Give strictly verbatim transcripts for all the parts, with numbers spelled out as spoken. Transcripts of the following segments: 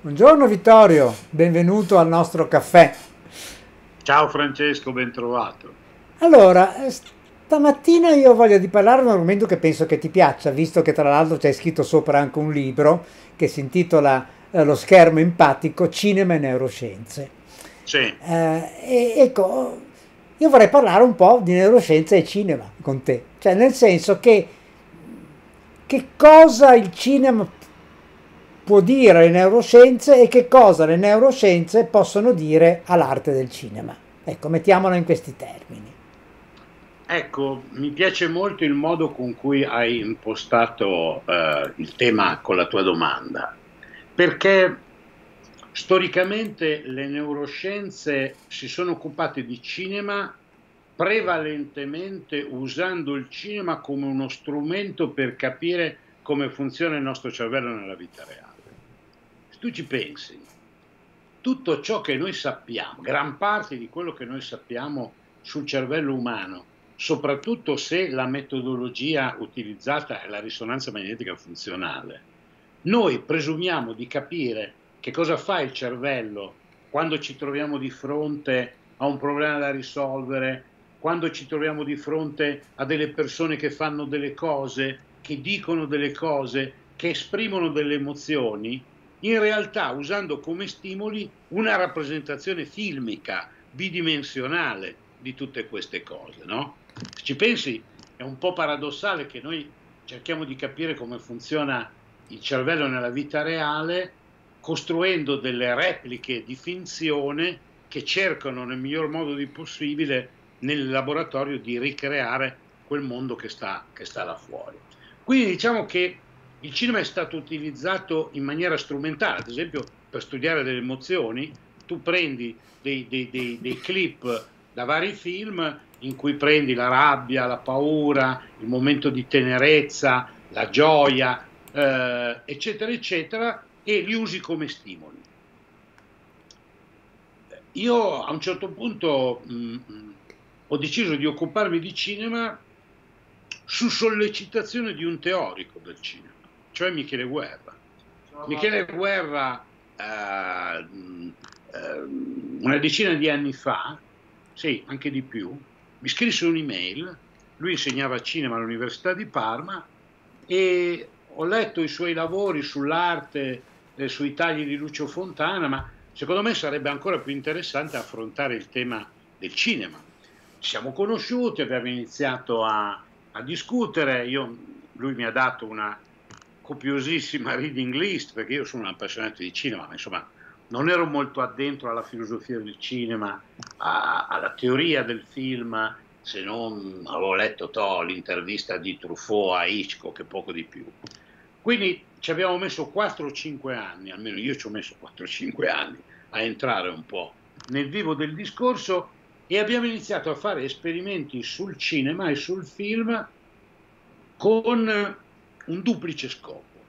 Buongiorno Vittorio, benvenuto al nostro caffè. Ciao Francesco, ben trovato. Allora, eh, stamattina io voglio di parlare di un argomento che penso che ti piaccia, visto che tra l'altro c'è scritto sopra anche un libro che si intitola eh, Lo schermo empatico, cinema e neuroscienze. Sì, Eh, e, ecco, io vorrei parlare un po' di neuroscienze e cinema con te, cioè nel senso che che cosa il cinema può dire alle neuroscienze e che cosa le neuroscienze possono dire all'arte del cinema. Ecco, mettiamola in questi termini. ecco, mi piace molto il modo con cui hai impostato eh, il tema con la tua domanda, perché storicamente le neuroscienze si sono occupate di cinema prevalentemente usando il cinema come uno strumento per capire come funziona il nostro cervello nella vita reale. Se tu ci pensi, tutto ciò che noi sappiamo, gran parte di quello che noi sappiamo sul cervello umano, soprattutto se la metodologia utilizzata è la risonanza magnetica funzionale, noi presumiamo di capire che cosa fa il cervello quando ci troviamo di fronte a un problema da risolvere, quando ci troviamo di fronte a delle persone che fanno delle cose, che dicono delle cose, che esprimono delle emozioni, in realtà usando come stimoli una rappresentazione filmica, bidimensionale di tutte queste cose, no? Se ci pensi, è un po' paradossale che noi cerchiamo di capire come funziona il cervello nella vita reale, costruendo delle repliche di finzione che cercano nel miglior modo di possibile nel laboratorio di ricreare quel mondo che sta, che sta là fuori. Quindi diciamo che il cinema è stato utilizzato in maniera strumentale, ad esempio per studiare delle emozioni, tu prendi dei, dei, dei, dei clip da vari film in cui prendi la rabbia, la paura, il momento di tenerezza, la gioia, eh, eccetera, eccetera, e li usi come stimoli. Io a un certo punto mh, ho deciso di occuparmi di cinema su sollecitazione di un teorico del cinema, cioè Michele Guerra. Michele Guerra, eh, eh, una decina di anni fa, sì, anche di più, mi scrisse un'email, lui insegnava cinema all'Università di Parma e ho letto i suoi lavori sull'arte, eh, sui tagli di Lucio Fontana, ma secondo me sarebbe ancora più interessante affrontare il tema del cinema. Ci siamo conosciuti, abbiamo iniziato a, a discutere, io, lui mi ha dato una copiosissima reading list, perché io sono un appassionato di cinema, ma insomma non ero molto addentro alla filosofia del cinema, a, alla teoria del film, se non avevo letto to, l'intervista di Truffaut a Hitchcock e poco di più. Quindi ci abbiamo messo quattro o cinque anni, almeno io ci ho messo quattro o cinque anni a entrare un po' nel vivo del discorso e abbiamo iniziato a fare esperimenti sul cinema e sul film con un duplice scopo,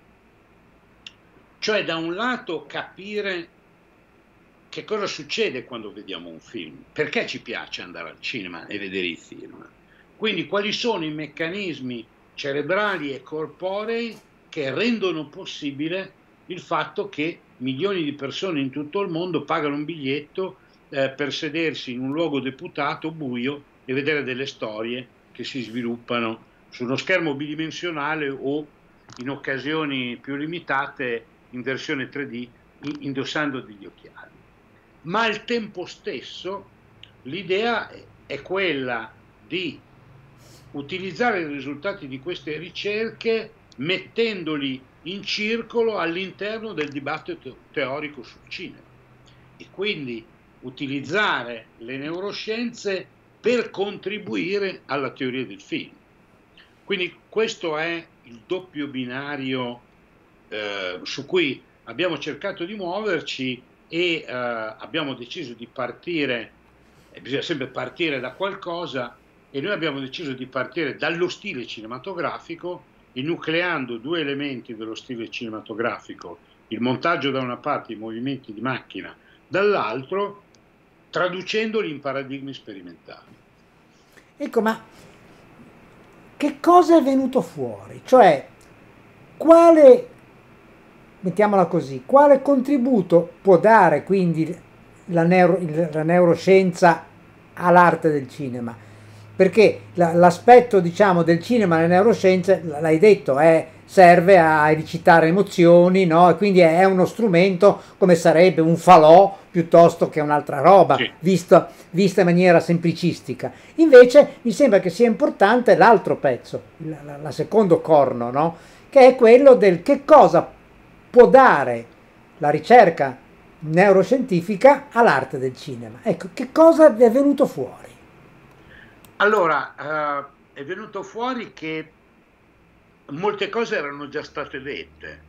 cioè da un lato capire che cosa succede quando vediamo un film, perché ci piace andare al cinema e vedere i film, quindi quali sono i meccanismi cerebrali e corporei che rendono possibile il fatto che milioni di persone in tutto il mondo pagano un biglietto eh, per sedersi in un luogo deputato buio e vedere delle storie che si sviluppano su uno schermo bidimensionale o in occasioni più limitate in versione tre D indossando degli occhiali. Ma al tempo stesso l'idea è quella di utilizzare i risultati di queste ricerche mettendoli in circolo all'interno del dibattito teorico sul cinema e quindi utilizzare le neuroscienze per contribuire alla teoria del film. Quindi questo è il doppio binario eh, su cui abbiamo cercato di muoverci e eh, abbiamo deciso di partire, e bisogna sempre partire da qualcosa, e noi abbiamo deciso di partire dallo stile cinematografico, enucleando due elementi dello stile cinematografico, il montaggio da una parte, i movimenti di macchina dall'altro, traducendoli in paradigmi sperimentali. Ecco, ma che cosa è venuto fuori? Cioè, quale mettiamola così, quale contributo può dare quindi la, neuro, il, la neuroscienza all'arte del cinema? Perché la, l'aspetto, diciamo, del cinema nelle neuroscienze, l'hai detto, è, serve a recitare emozioni, no? E quindi è, è uno strumento come sarebbe un falò piuttosto che un'altra roba, Sì. vista, vista in maniera semplicistica. Invece mi sembra che sia importante l'altro pezzo, la, la, la secondo corno, no? Che è quello del che cosa può dare la ricerca neuroscientifica all'arte del cinema. Ecco, che cosa è venuto fuori? Allora, eh, è venuto fuori che molte cose erano già state dette.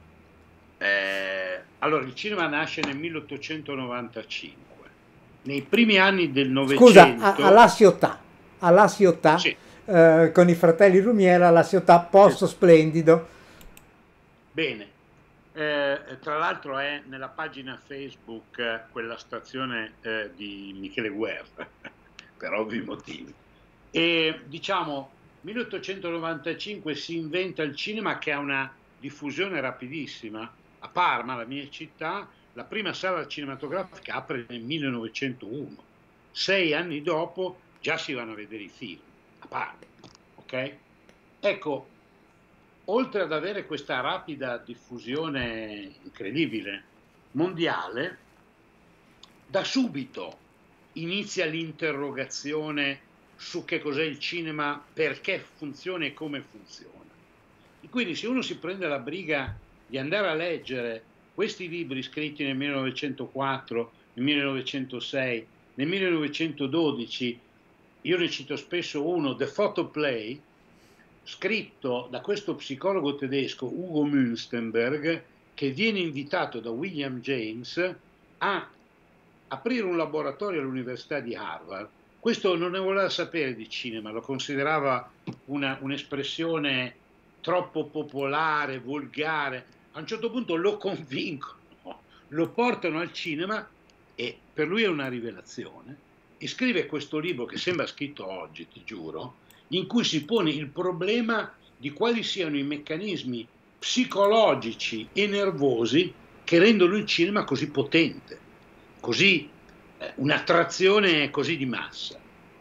Eh, allora, il cinema nasce nel milleottocentonovantacinque. Nei primi anni del Scusa, a, a La Novecento, Ciotat, a La Ciotat, sì, eh, con i fratelli Lumière, La Ciotat, posto esatto. splendido. Bene. Eh, tra l'altro è nella pagina Facebook eh, quella stazione eh, di Michele Guerra, per ovvi motivi. E diciamo, milleottocentonovantacinque si inventa il cinema che ha una diffusione rapidissima. A Parma, la mia città, la prima sala cinematografica apre nel millenovecentouno. Sei anni dopo già si vanno a vedere i film, a Parma. Ok? Ecco, oltre ad avere questa rapida diffusione incredibile mondiale, da subito inizia l'interrogazione su che cos'è il cinema, perché funziona e come funziona. E quindi se uno si prende la briga di andare a leggere questi libri scritti nel millenovecentoquattro, nel millenovecentosei, nel millenovecentododici, io ne cito spesso uno, The Photoplay, scritto da questo psicologo tedesco Ugo Münstenberg, che viene invitato da William James a aprire un laboratorio all'Università di Harvard. Questo non ne voleva sapere di cinema, lo considerava una, un'espressione troppo popolare, volgare. A un certo punto lo convincono, lo portano al cinema e per lui è una rivelazione. E scrive questo libro che sembra scritto oggi, ti giuro, in cui si pone il problema di quali siano i meccanismi psicologici e nervosi che rendono il cinema così potente, così eh, un'attrazione così di massa.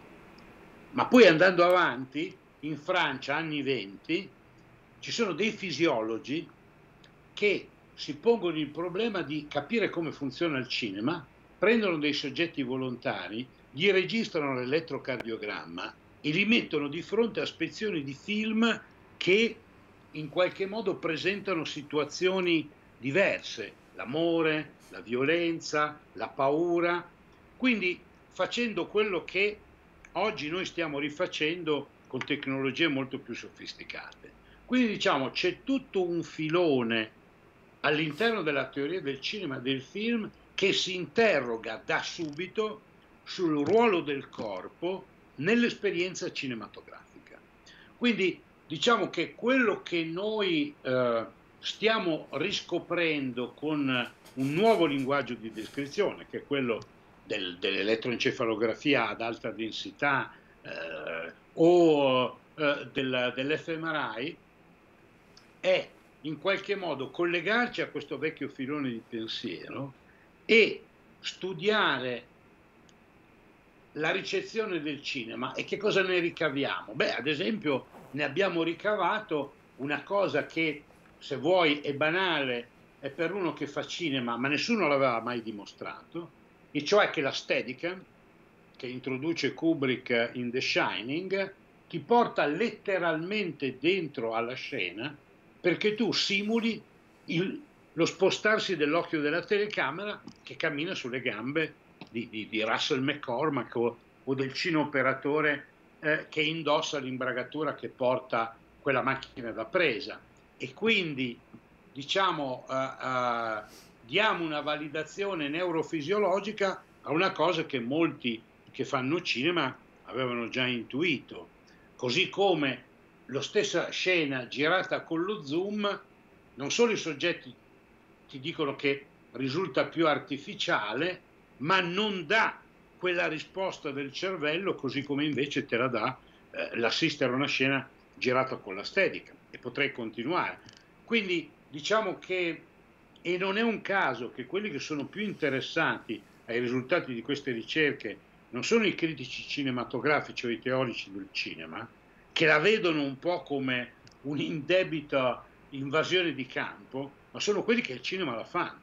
Ma poi andando avanti, in Francia, anni venti, ci sono dei fisiologi che si pongono il problema di capire come funziona il cinema, prendono dei soggetti volontari, gli registrano l'elettrocardiogramma e li mettono di fronte a spezzoni di film che in qualche modo presentano situazioni diverse, l'amore, la violenza, la paura, quindi facendo quello che oggi noi stiamo rifacendo con tecnologie molto più sofisticate. Quindi diciamo c'è tutto un filone all'interno della teoria del cinema e del film che si interroga da subito sul ruolo del corpo nell'esperienza cinematografica. Quindi diciamo che quello che noi eh, stiamo riscoprendo con un nuovo linguaggio di descrizione, che è quello del, dell'elettroencefalografia ad alta densità eh, o eh, del, dell'F M R I, è in qualche modo collegarci a questo vecchio filone di pensiero e studiare la ricezione del cinema. E che cosa ne ricaviamo? Beh, ad esempio, ne abbiamo ricavato una cosa che, se vuoi, è banale, è per uno che fa cinema, ma nessuno l'aveva mai dimostrato, e cioè che la Steadicam, che introduce Kubrick in The Shining, ti porta letteralmente dentro alla scena perché tu simuli il, lo spostarsi dell'occhio della telecamera che cammina sulle gambe di, di, di Russell McCormack o, o del cineoperatore eh, che indossa l'imbragatura che porta quella macchina da presa. E quindi diciamo uh, uh, diamo una validazione neurofisiologica a una cosa che molti che fanno cinema avevano già intuito, così come la stessa scena girata con lo zoom, non solo i soggetti ti dicono che risulta più artificiale, ma non dà quella risposta del cervello così come invece te la dà eh, l'assistere a una scena girata con la Steadicam, e potrei continuare. Quindi diciamo che E non è un caso che quelli che sono più interessati ai risultati di queste ricerche non sono i critici cinematografici o i teorici del cinema, che la vedono un po' come un'indebita invasione di campo, ma sono quelli che il cinema la fanno.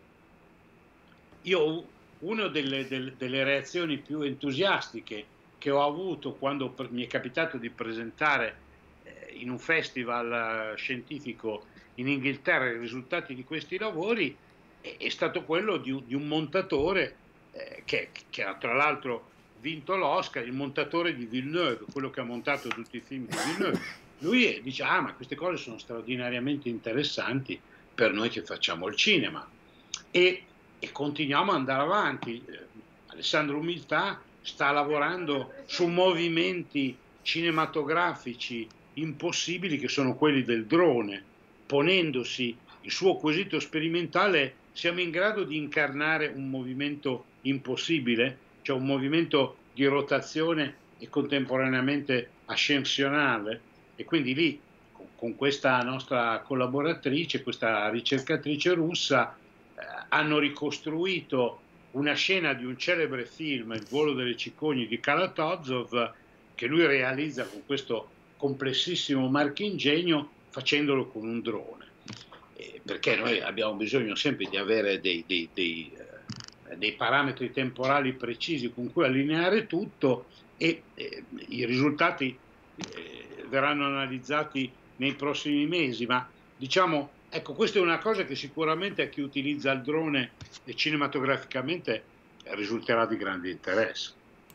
Io una delle, delle, delle reazioni più entusiastiche che ho avuto quando mi è capitato di presentare eh, in un festival scientifico in Inghilterra i risultati di questi lavori è, è stato quello di, di un montatore eh, che, che ha tra l'altro vinto l'Oscar, il montatore di Villeneuve, quello che ha montato tutti i film di Villeneuve. Lui dice, ah, ma queste cose sono straordinariamente interessanti per noi che facciamo il cinema. E, e continuiamo ad andare avanti. Eh, Alessandro Umiltà sta lavorando su movimenti cinematografici impossibili che sono quelli del drone. Ponendosi il suo quesito sperimentale, siamo in grado di incarnare un movimento impossibile, cioè un movimento di rotazione e contemporaneamente ascensionale, e quindi lì con questa nostra collaboratrice, questa ricercatrice russa, eh, hanno ricostruito una scena di un celebre film, Il volo delle cicogne di Kalatozov, che lui realizza con questo complessissimo marchingegno facendolo con un drone. Eh, perché noi abbiamo bisogno sempre di avere dei, dei, dei, eh, dei parametri temporali precisi con cui allineare tutto, e eh, i risultati eh, verranno analizzati nei prossimi mesi, ma diciamo, ecco, questa è una cosa che sicuramente a chi utilizza il drone e cinematograficamente risulterà di grande interesse.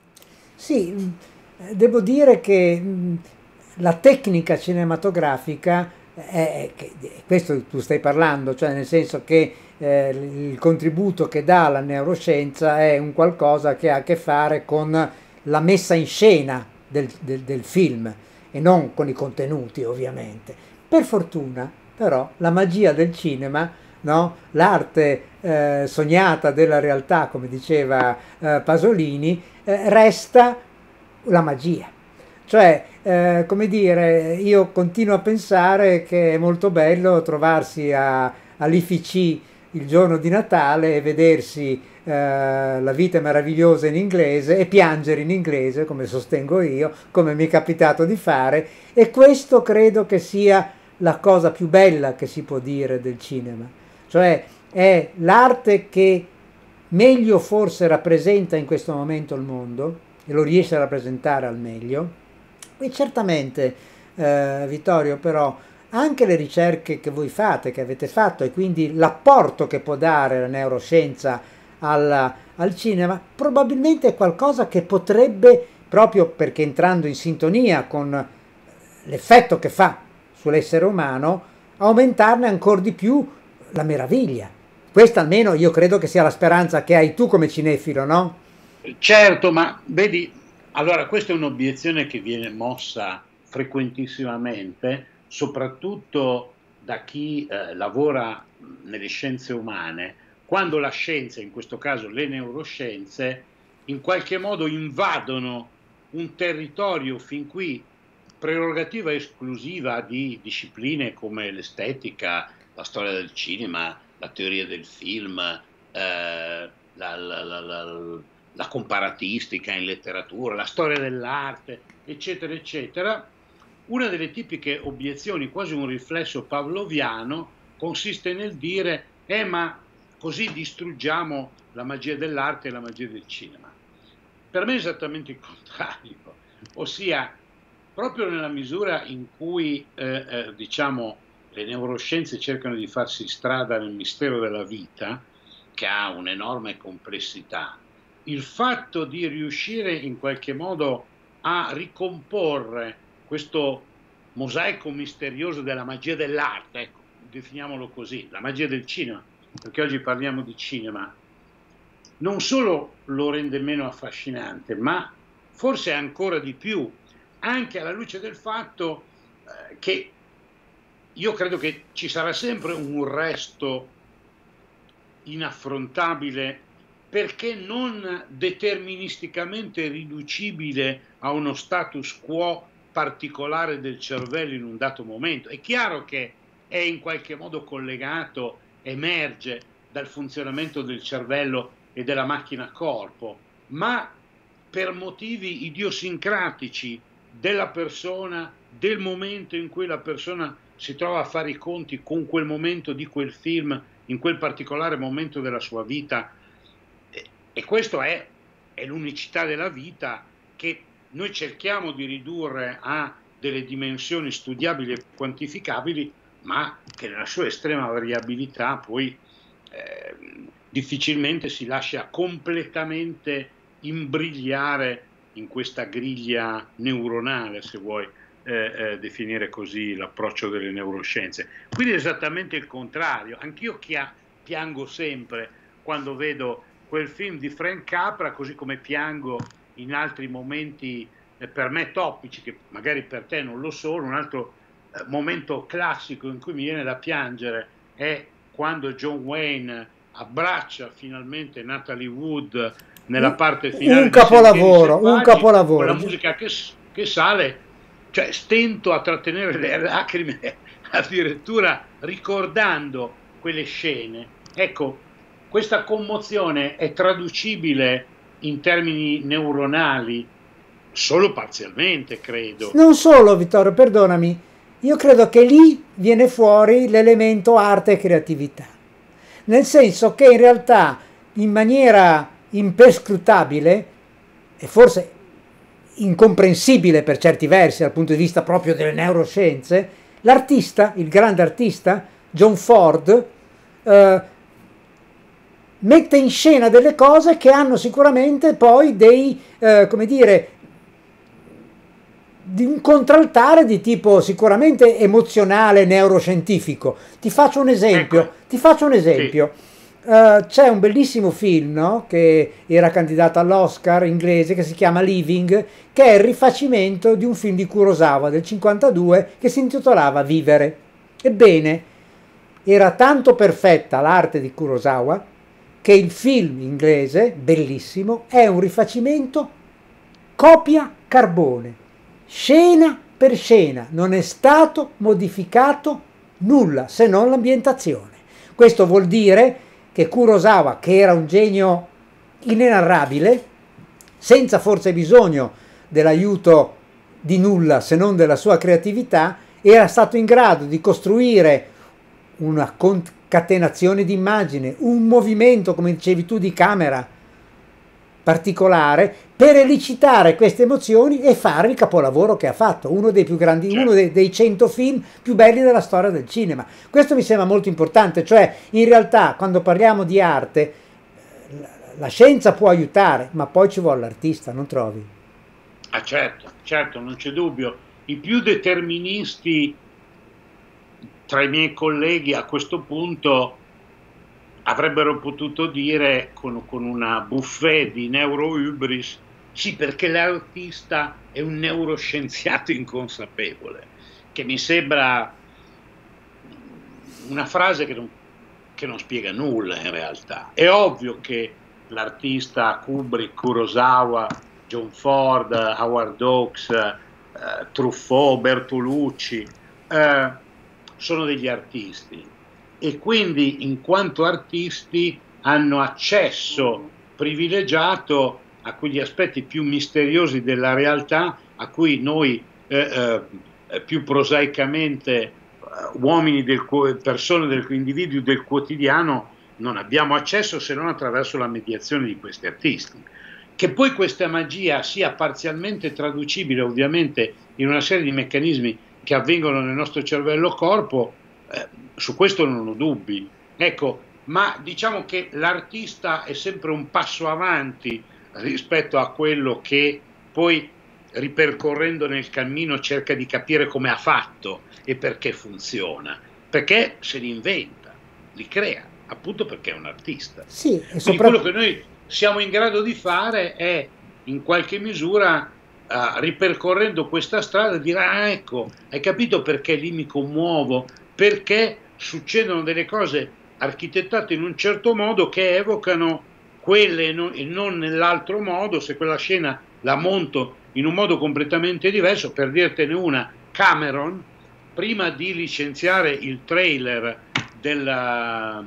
Sì, devo dire che la tecnica cinematografica è, è, questo tu stai parlando, cioè nel senso che eh, il contributo che dà la neuroscienza è un qualcosa che ha a che fare con la messa in scena del, del, del film e non con i contenuti, ovviamente. Per fortuna, però, la magia del cinema, no? L'arte eh, sognata della realtà, come diceva eh, Pasolini, eh, resta la magia. Cioè, eh, come dire, io continuo a pensare che è molto bello trovarsi a, all'I F C il giorno di Natale e vedersi eh, La vita è meravigliosa in inglese e piangere in inglese, come sostengo io, come mi è capitato di fare, e questo credo che sia la cosa più bella che si può dire del cinema. Cioè, è l'arte che meglio forse rappresenta in questo momento il mondo, e lo riesce a rappresentare al meglio. E certamente, eh, Vittorio, però, anche le ricerche che voi fate, che avete fatto, e quindi l'apporto che può dare la neuroscienza alla, al cinema, probabilmente è qualcosa che potrebbe, proprio perché entrando in sintonia con l'effetto che fa sull'essere umano, aumentarne ancora di più la meraviglia. Questa almeno io credo che sia la speranza che hai tu come cinefilo, no? Certo, ma vedi, allora questa è un'obiezione che viene mossa frequentissimamente, soprattutto da chi eh, lavora nelle scienze umane, quando la scienza, in questo caso le neuroscienze, in qualche modo invadono un territorio fin qui prerogativa esclusiva di discipline come l'estetica, la storia del cinema, la teoria del film, eh, la, la, la, la, la comparatistica in letteratura, la storia dell'arte, eccetera, eccetera. Una delle tipiche obiezioni, quasi un riflesso pavloviano, consiste nel dire eh ma così distruggiamo la magia dell'arte e la magia del cinema. Per me è esattamente il contrario, ossia proprio nella misura in cui eh, eh, diciamo le neuroscienze cercano di farsi strada nel mistero della vita, che ha un'enorme complessità, il fatto di riuscire in qualche modo a ricomporre questo mosaico misterioso della magia dell'arte, ecco, definiamolo così, la magia del cinema, perché oggi parliamo di cinema, non solo lo rende meno affascinante, ma forse ancora di più, anche alla luce del fatto eh, che io credo che ci sarà sempre un resto inaffrontabile, perché non deterministicamente riducibile a uno status quo particolare del cervello in un dato momento. È chiaro che è in qualche modo collegato, emerge, dal funzionamento del cervello e della macchina corpo, ma per motivi idiosincratici della persona, del momento in cui la persona si trova a fare i conti con quel momento di quel film, in quel particolare momento della sua vita. E, e questo è, è l'unicità della vita, che noi cerchiamo di ridurre a delle dimensioni studiabili e quantificabili, ma che nella sua estrema variabilità poi eh, difficilmente si lascia completamente imbrigliare in questa griglia neuronale, se vuoi eh, eh, definire così l'approccio delle neuroscienze. Quindi è esattamente il contrario. Anch'io piango sempre quando vedo quel film di Frank Capra, così come piango in altri momenti eh, per me topici, che magari per te non lo sono. Un altro eh, momento classico in cui mi viene da piangere è quando John Wayne abbraccia finalmente Natalie Wood nella parte finale, un capolavoro, Selvaggi, un capolavoro, con la musica che, che sale, cioè stento a trattenere le lacrime addirittura ricordando quelle scene. Ecco, questa commozione è traducibile in termini neuronali solo parzialmente, credo. Non solo, Vittorio, perdonami, io credo che lì viene fuori l'elemento arte e creatività, nel senso che in realtà in maniera imperscrutabile e forse incomprensibile per certi versi dal punto di vista proprio delle neuroscienze, l'artista, il grande artista John Ford, eh, mette in scena delle cose che hanno sicuramente poi dei, eh, come dire, di un contraltare di tipo sicuramente emozionale, neuroscientifico. Ti faccio un esempio, ecco. ti faccio un esempio. Sì. Uh, c'è un bellissimo film, no? Che era candidato all'Oscar inglese, che si chiama Living, che è il rifacimento di un film di Kurosawa del cinquantadue che si intitolava Vivere. Ebbene, era tanto perfetta l'arte di Kurosawa che il film inglese, bellissimo, è un rifacimento copia carbone, scena per scena, non è stato modificato nulla se non l'ambientazione. Questo vuol dire che Kurosawa, che era un genio inenarrabile, senza forse bisogno dell'aiuto di nulla se non della sua creatività, era stato in grado di costruire una concatenazione di immagine, un movimento, come dicevi tu, di camera particolare per elicitare queste emozioni e fare il capolavoro che ha fatto, uno dei più grandi, certo. uno dei, dei cento film più belli della storia del cinema. Questo mi sembra molto importante, cioè in realtà quando parliamo di arte la, la scienza può aiutare, ma poi ci vuole l'artista, non trovi? Ah certo, certo, non c'è dubbio. I più deterministi tra i miei colleghi a questo punto avrebbero potuto dire con, con una buffet di neurohubris, sì, perché l'artista è un neuroscienziato inconsapevole, che mi sembra una frase che non, che non spiega nulla in realtà. È ovvio che l'artista Kubrick, Kurosawa, John Ford, Howard Hawks, eh, Truffaut, Bertolucci eh, sono degli artisti, e quindi in quanto artisti hanno accesso privilegiato a quegli aspetti più misteriosi della realtà a cui noi eh, eh, più prosaicamente eh, uomini, del, persone, del, individui del quotidiano non abbiamo accesso se non attraverso la mediazione di questi artisti. Che poi questa magia sia parzialmente traducibile ovviamente in una serie di meccanismi che avvengono nel nostro cervello-corpo, eh, su questo non ho dubbi, ecco, ma diciamo che l'artista è sempre un passo avanti rispetto a quello che poi, ripercorrendo nel cammino, cerca di capire come ha fatto e perché funziona, perché se li inventa, li crea, appunto perché è un artista. Sì, e quindi quello che noi siamo in grado di fare è in qualche misura Uh, ripercorrendo questa strada dire ah ecco, hai capito perché lì mi commuovo, perché succedono delle cose architettate in un certo modo che evocano quelle e non, non nell'altro modo. Se quella scena la monto in un modo completamente diverso, per dirtene una, Cameron prima di licenziare il trailer della,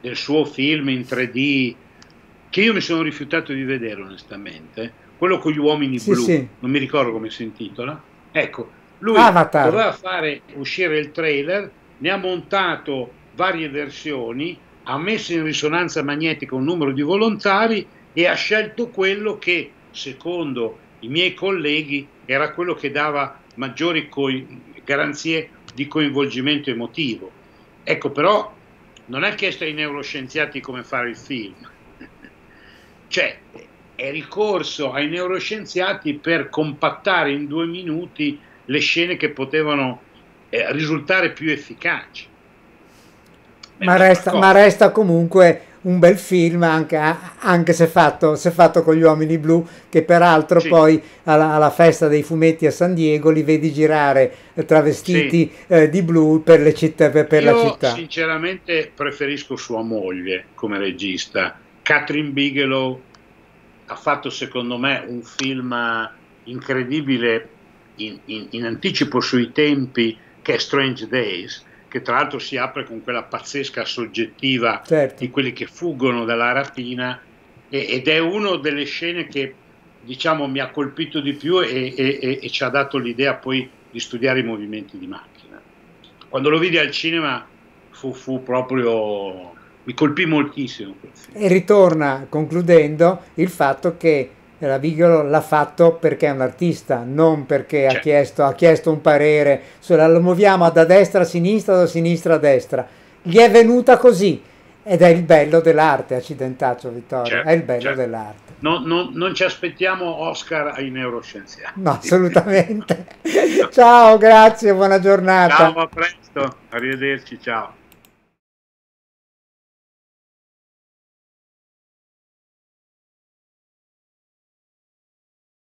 del suo film in tre D, che io mi sono rifiutato di vedere onestamente, quello con gli uomini Sì, blu, sì. non mi ricordo come si intitola. Ecco, lui Avatar. doveva fare uscire il trailer, ne ha montato varie versioni, ha messo in risonanza magnetica un numero di volontari e ha scelto quello che, secondo i miei colleghi, era quello che dava maggiori garanzie di coinvolgimento emotivo. Ecco, però non ha chiesto ai neuroscienziati come fare il film, cioè è ricorso ai neuroscienziati per compattare in due minuti le scene che potevano eh, risultare più efficaci. Ma resta, ma resta comunque un bel film, anche, anche se, fatto, se fatto con gli uomini blu, che peraltro sì. Poi alla, alla festa dei fumetti a San Diego li vedi girare travestiti sì. eh, di blu per, le città, per, per la città. Io sinceramente preferisco sua moglie come regista. Catherine Bigelow ha fatto secondo me un film incredibile in, in, in anticipo sui tempi, che è Strange Days, che tra l'altro si apre con quella pazzesca soggettiva certo. di quelli che fuggono dalla rapina, e, ed è una delle scene che diciamo mi ha colpito di più e, e, e ci ha dato l'idea poi di studiare i movimenti di macchina. Quando lo vidi al cinema fu, fu proprio, mi colpì moltissimo quel film. E ritorna, concludendo, il fatto che la Bigelow l'ha fatto perché è un artista, non perché certo. ha, chiesto, ha chiesto un parere, sulla, lo muoviamo da destra a sinistra, da sinistra a destra. Gli è venuta così, ed è il bello dell'arte, accidentaccio Vittorio, certo, è il bello certo. dell'arte. No, no, non ci aspettiamo Oscar ai neuroscienziati. No, assolutamente. Ciao, grazie, buona giornata. Ciao, a presto, arrivederci, ciao.